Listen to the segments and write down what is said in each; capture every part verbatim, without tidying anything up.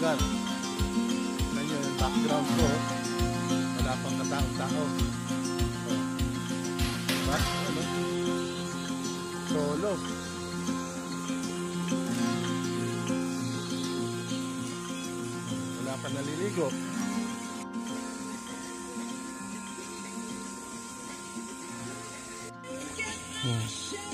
lugar. Tignan nyo yung background ko. Wala pang kataong-tao. Diba? Ano? Solo. Wala pa naliligo. Hmm.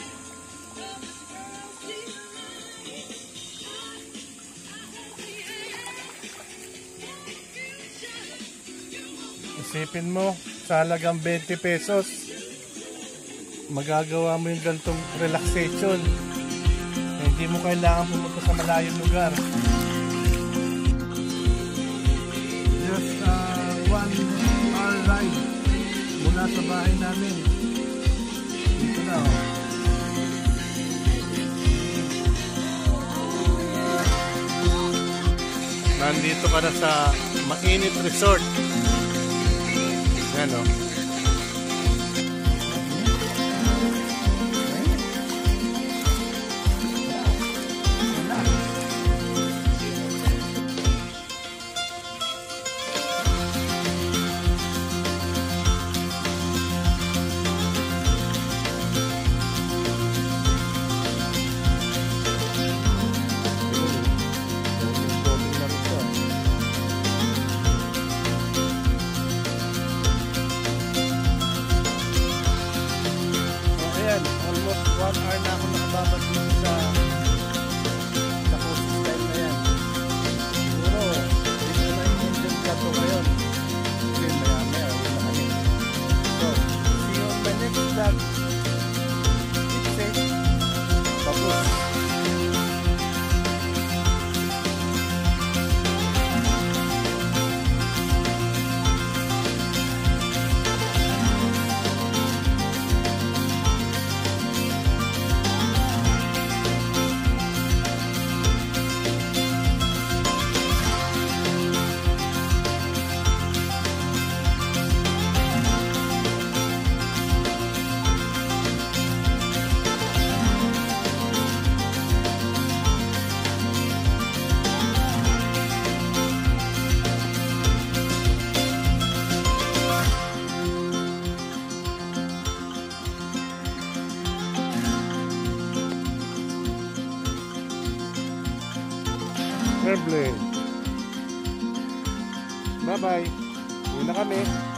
Isipin mo, sa halagang twenty pesos, magagawa mo yung gantong relaxation. Hindi mo kailangan pumunta sa malayong lugar. Just uh, one hour ride mula sa bahay namin. Dito na oh. Nandito ka na sa Mainit Resort. Yan o. Almost one hour na ako nakababas dito sa sa coastal style na yan. Siguro, dito na yung engine plato ngayon. Kasi maya maya, uwi na kami. So, see you on the next vlog. It's safe. Tapos. Airplane. Bye bye. Uwi na kami.